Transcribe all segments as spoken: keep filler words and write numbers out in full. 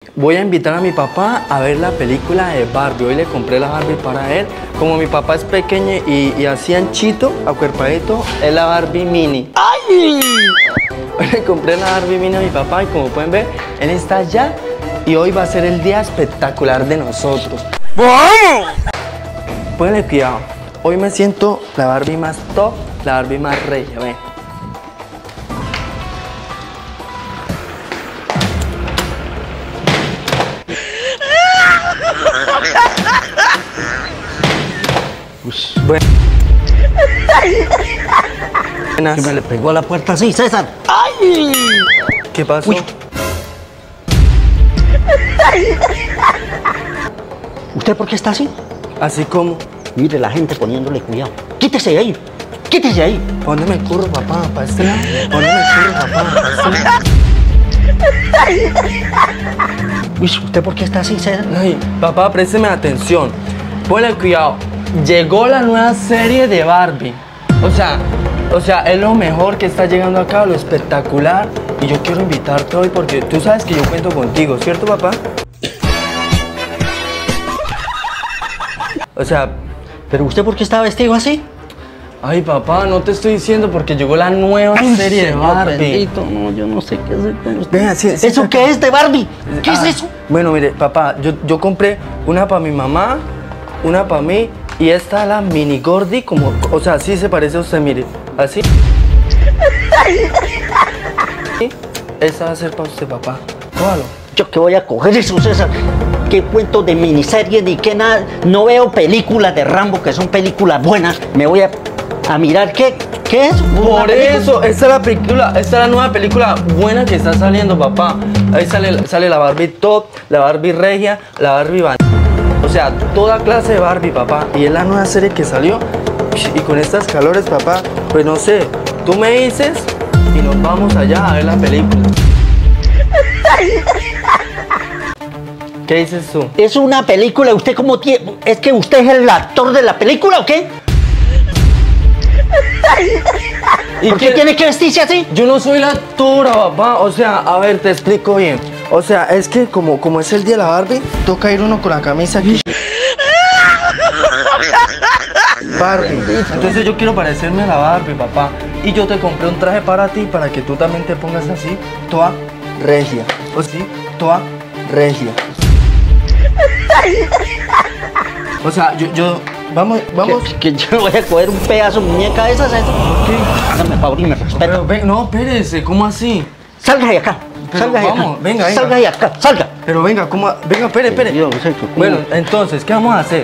voy a invitar a mi papá a ver la película de Barbie. Hoy le compré la Barbie para él. Como mi papá es pequeño y, y así anchito, acuerpadito, es la Barbie mini. ¡Ay! Hoy le compré la Barbie mini a mi papá y como pueden ver, él está allá y hoy va a ser el día espectacular de nosotros. ¡Vamos! Pónganle cuidado. Hoy me siento la Barbie más top, la Barbie más regia, ven. Bueno. Que me le pegó a la puerta así, César. ¡Ay! ¿Qué pasó? Uy. ¿Usted por qué está así? Así como. Mire la gente poniéndole cuidado. Quítese de ahí. Quítese de ahí. ¿Para dónde me curro, papá? ¿Para este lado? ¿Para dónde me curro, papá? ¿Para este lado? Uy, ¿usted por qué está así, César? Ay, papá, présteme atención. Ponle cuidado. Llegó la nueva serie de Barbie. O sea, o sea, es lo mejor que está llegando acá, lo espectacular. Y yo quiero invitarte hoy porque tú sabes que yo cuento contigo, ¿cierto, papá? O sea, ¿pero usted por qué está vestido así? ay, papá, no te estoy diciendo porque llegó la nueva Ay, serie de señor Barbie. bendito, no, yo no sé qué hacer con usted. Venga, sí, sí, ¿Eso sí, qué es de Barbie? ¿Qué Ah, es eso? Bueno, mire, papá, yo, yo compré una para mi mamá, una para mí y esta la mini Gordy, como, o sea, así se parece a usted, mire, así. ¿Sí? Esta va a ser para usted, papá. Cójalo. Yo que voy a coger eso, César. ¿Qué cuento de miniserie ni qué nada? No veo películas de Rambo que son películas buenas. Me voy a, a mirar qué, qué es. Por ¿Una película? eso, esta es la película, esta es la nueva película buena que está saliendo, papá. Ahí sale, sale la Barbie top, la Barbie regia, la Barbie van. O sea, toda clase de Barbie, papá. Y es la nueva serie que salió. Y con estas calores, papá, pues no sé, tú me dices y nos vamos allá a ver la película. ¿Qué dices tú? Es una película, ¿usted cómo tiene? ¿Es que usted es el actor de la película o qué? ¿Y ¿Por qué qué? tiene que vestirse así? Yo no soy la actora, papá. O sea, a ver, te explico bien. O sea, es que como, como es el día de la Barbie, toca ir uno con la camisa aquí. Barbie. Entonces yo quiero parecerme a la Barbie, papá. Y yo te compré un traje para ti, para que tú también te pongas así, toda regia. O sí, toda regia. O sea, yo, yo, vamos, vamos. Que, que yo voy a coger un pedazo de muñeca de esas, César. ¿Qué? Hágame favor y me respeta. Pero, ven, no, espérese, ¿cómo así? Salga de acá. Pero Salga de vamos, acá. venga, venga. Salga de acá, salga. Pero venga, ¿cómo? Venga, espere, espere. Dios, ¿cómo? Bueno, entonces, ¿qué vamos a hacer?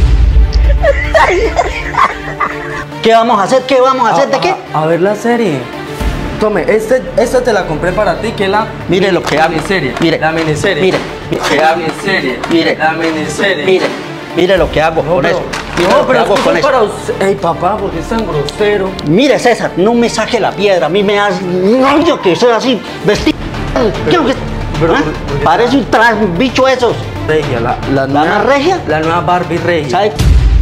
¿Qué vamos a hacer? ¿Qué vamos a hacer? ¿De qué? A, a ver la serie. Tome, este, esta te la compré para ti, que es la... Mire lo que la hago. miniserie. Mire. La miniserie. Mire. La miniserie. Mire. La miniserie. Mire, mire lo que hago No, con pero, eso. Mire no, lo que pero hago esto con es eso. para usted. Ey, papá, ¿por qué es tan grosero? Mire, César, no me saque la piedra. A mí me hace odio que sea así, vestido. Quiero que... pero, ¿Ah? ¿por- por qué Parece un tra- un bicho esos. Regia, la, la, ¿La más regia? La nueva Barbie regia. ¿Sabe?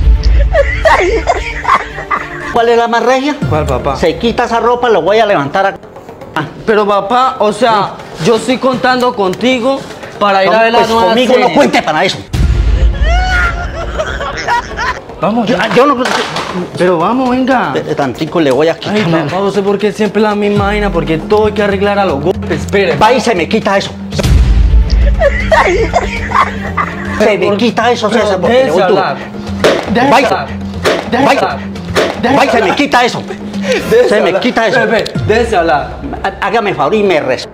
¿Cuál es la más regia? ¿Cuál, papá? Se quita esa ropa, lo voy a levantar a... Ah, Pero, papá, o sea, yo estoy contando contigo para ir a ver la pues nueva conmigo serie. no cuente para eso. Vamos, Yo, ya. yo no... Pero vamos, venga. De tantico le voy a quitar. Ay, papá, no sé por qué siempre la misma vaina, porque todo hay que arreglar a los golpes. Espere. Va y se me quita eso. Se me por- quita eso, pero César, porque le déjese voy duro. hablar. Déjese Vaya. hablar. Déjese Vaya. hablar. Déjese Va y se me hablar. quita eso. Déjese Se me hablar. quita eso. Ve, ve, déjese hablar. Há- Hágame favor y me res...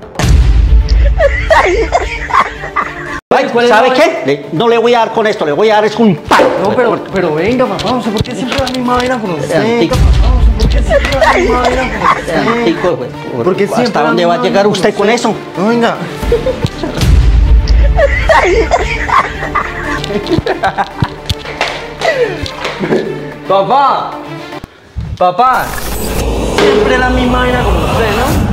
Ay, ¿cuál es ¿Sabe la qué? Le- no le voy a dar con esto, le voy a dar es un palo. No, pero, pero venga, papá, no sé por qué siempre la misma vaina con usted. Antico. Papá, no sé por qué siempre la misma vaina con usted. Antico, güey. ¿Por qué ¿Hasta siempre la dónde va a misma llegar vaina usted con eso? No, venga. Papá, papá, siempre la misma vaina con usted, ¿no?